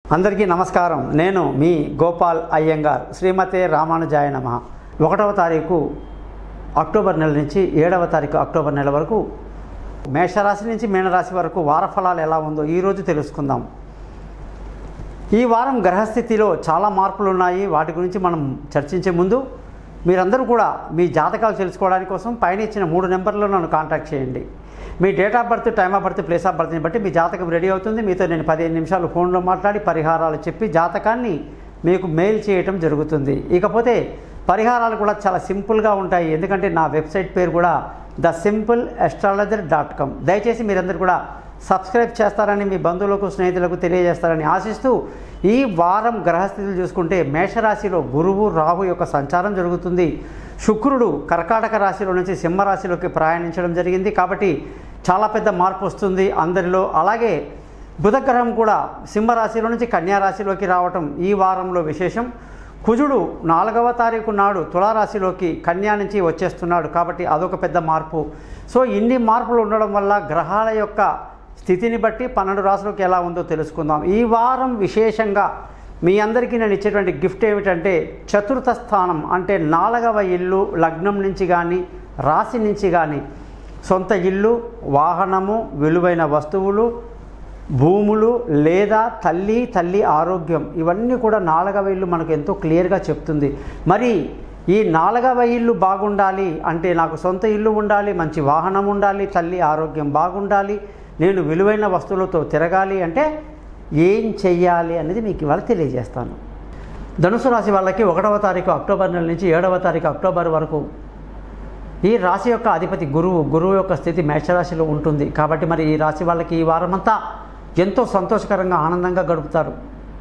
అందరికీ నమస్కారం. నేను మీ గోపాల్ అయ్యంగార్. శ్రీమతే రామానుజాయ నమః. 1వ తారీఖు అక్టోబర్ నెల నుంచి 7వ తారీఖు అక్టోబర్ నెల వరకు మేషరాశి నుంచి మీనరాశి వరకు వార ఫలాలు ఎలా ఉందో ఈరోజు తెలుసుకుందాం. ఈ వారం గ్రహస్థితిలో చాలా మార్పులు ఉన్నాయి. వాటి గురించి మనం చర్చించే ముందు మీరందరూ కూడా మీ జాతకాలు తెలుసుకోవడానికి కోసం పైన ఇచ్చిన 3 నెంబర్లో నన్ను కాంటాక్ట్ చేయండి. మీ date of birth, time of birth, place of బర్త్ని బట్టి మీ జాతకం రెడీ అవుతుంది. మీతో నేను 15 నిమిషాలు ఫోన్లో మాట్లాడి పరిహారాలు చెప్పి జాతకాన్ని మీకు మెయిల్ చేయటం జరుగుతుంది. ఇకపోతే పరిహారాలు కూడా చాలా సింపుల్గా ఉంటాయి. ఎందుకంటే నా వెబ్సైట్ పేరు కూడా thesimpleastrologer.com. దయచేసి మీరందరూ కూడా సబ్స్క్రైబ్ చేస్తారని, మీ బంధువులకు స్నేహితులకు తెలియజేస్తారని ఆశిస్తూ ఈ వారం గ్రహస్థితులు చూసుకుంటే మేషరాశిలో గురువు రాహు యొక్క సంచారం జరుగుతుంది. శుక్రుడు కర్కాటక రాశిలో నుంచి సింహరాశిలోకి ప్రయాణించడం జరిగింది. కాబట్టి చాలా పెద్ద మార్పు వస్తుంది అందరిలో. అలాగే బుధగ్రహం కూడా సింహరాశిలో నుంచి కన్యారాశిలోకి రావటం ఈ వారంలో విశేషం. కుజుడు 4వ తారీఖు నాడు తులారాశిలోకి కన్యా నుంచి వచ్చేస్తున్నాడు. కాబట్టి అదొక పెద్ద మార్పు. సో ఇన్ని మార్పులు ఉండడం వల్ల గ్రహాల యొక్క స్థితిని బట్టి 12 రాశులకు ఎలా ఉందో తెలుసుకుందాం. ఈ వారం విశేషంగా మీ అందరికీ నేను ఇచ్చేటువంటి గిఫ్ట్ ఏమిటంటే చతుర్థ స్థానం, అంటే 4వ ఇల్లు, లగ్నం నుంచి కానీ రాశి నుంచి కానీ సొంత ఇల్లు, వాహనము, విలువైన వస్తువులు, భూములు లేదా తల్లి ఆరోగ్యం, ఇవన్నీ కూడా 4వ ఇల్లు మనకు ఎంతో క్లియర్గా చెప్తుంది. మరి ఈ 4వ ఇల్లు బాగుండాలి అంటే నాకు సొంత ఇల్లు ఉండాలి, మంచి వాహనం ఉండాలి, తల్లి ఆరోగ్యం బాగుండాలి, నేను విలువైన వస్తువులతో తిరగాలి అంటే ఏం చెయ్యాలి అనేది మీకు ఇవాళ తెలియజేస్తాను. ధనుసు రాశి వాళ్ళకి 1వ తారీఖు అక్టోబర్ నెల నుంచి 7వ తారీఖు అక్టోబర్ వరకు ఈ రాశి యొక్క అధిపతి గురువు యొక్క స్థితి మేషరాశిలో ఉంటుంది. కాబట్టి మరి ఈ రాశి వాళ్ళకి ఈ వారమంతా ఎంతో సంతోషకరంగా ఆనందంగా గడుపుతారు.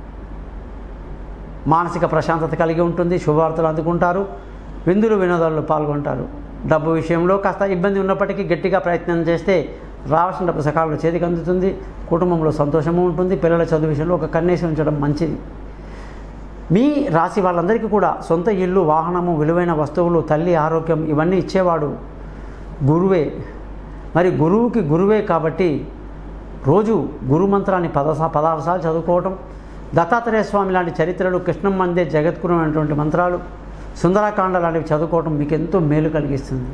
మానసిక ప్రశాంతత కలిగి ఉంటుంది. శుభవార్తలు అందుకుంటారు. విందులు వినోదాల్లో పాల్గొంటారు. డబ్బు విషయంలో కాస్త ఇబ్బంది ఉన్నప్పటికీ గట్టిగా ప్రయత్నం చేస్తే రావాల్సిన డబ్బు సకాలంలో చేతికి అందుతుంది. కుటుంబంలో సంతోషము ఉంటుంది. పిల్లల చదువు విషయంలో ఒక కన్నేసి ఉంచడం మంచిది. మీ రాశి వాళ్ళందరికీ కూడా సొంత ఇల్లు, వాహనము, విలువైన వస్తువులు, తల్లి ఆరోగ్యం ఇవన్నీ ఇచ్చేవాడు గురువే. మరి గురువుకి గురువే కాబట్టి రోజు గురు మంత్రాన్ని 16 సార్లు చదువుకోవటం, దత్తాత్రేయ స్వామి లాంటి చరిత్రలు, కృష్ణం మందే జగద్గురు అనేటువంటి మంత్రాలు, సుందరకాండ లాంటివి చదువుకోవటం మీకు ఎంతో మేలు కలిగిస్తుంది.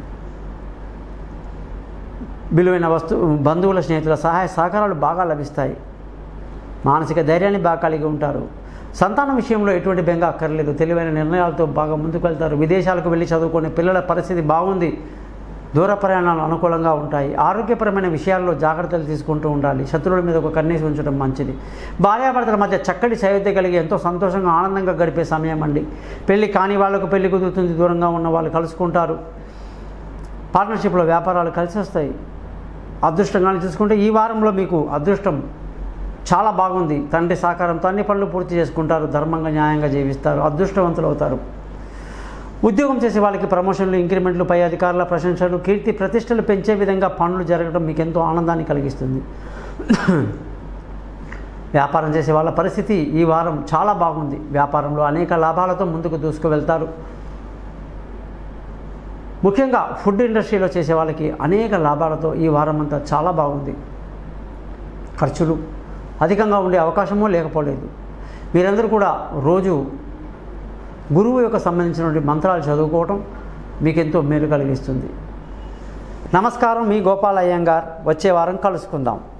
విలువైన బంధువుల, స్నేహితుల సహాయ సహకారాలు బాగా లభిస్తాయి. మానసిక ధైర్యాన్ని బాగా కలిగి ఉంటారు. సంతానం విషయంలో ఎటువంటి బెంగ అక్కర్లేదు. తెలివైన నిర్ణయాలతో బాగా ముందుకు వెళ్తారు. విదేశాలకు వెళ్ళి చదువుకునే పిల్లల పరిస్థితి బాగుంది. దూర ప్రయాణాలు అనుకూలంగా ఉంటాయి. ఆరోగ్యపరమైన విషయాల్లో జాగ్రత్తలు తీసుకుంటూ ఉండాలి. శత్రువుల మీద ఒక కన్నేసి ఉంచడం మంచిది. భార్యాభర్తల మధ్య చక్కటి సయోధ్య కలిగి ఎంతో సంతోషంగా ఆనందంగా గడిపే సమయం అండి. పెళ్లి కాని వాళ్ళకు పెళ్లి కుదురుతుంది. దూరంగా ఉన్న వాళ్ళు కలుసుకుంటారు. పార్ట్నర్షిప్లో వ్యాపారాలు కలిసి వస్తాయి. అదృష్టంగా చూసుకుంటే ఈ వారంలో మీకు అదృష్టం చాలా బాగుంది. తండ్రి సహకారంతో అన్ని పనులు పూర్తి చేసుకుంటారు. ధర్మంగా, న్యాయంగా జీవిస్తారు. అదృష్టవంతులు అవుతారు. ఉద్యోగం చేసే వాళ్ళకి ప్రమోషన్లు, ఇంక్రిమెంట్లు, పై అధికారుల ప్రశంసలు, కీర్తి ప్రతిష్టలు పెంచే విధంగా పనులు జరగడం మీకు ఎంతో ఆనందాన్ని కలిగిస్తుంది. వ్యాపారం చేసే వాళ్ళ పరిస్థితి ఈ వారం చాలా బాగుంది. వ్యాపారంలో అనేక లాభాలతో ముందుకు దూసుకువెళ్తారు. ముఖ్యంగా ఫుడ్ ఇండస్ట్రీలో చేసే వాళ్ళకి అనేక లాభాలతో ఈ వారం అంతా చాలా బాగుంది. ఖర్చులు అధికంగా ఉండే అవకాశమూ లేకపోలేదు. మీరందరూ కూడా రోజు గురువు యొక్క సంబంధించినటువంటి మంత్రాలు చదువుకోవటం మీకు ఎంతో మేలు కలిగిస్తుంది. నమస్కారం. మీ గోపాల్ అయ్యంగార్. వచ్చే వారం కలుసుకుందాం.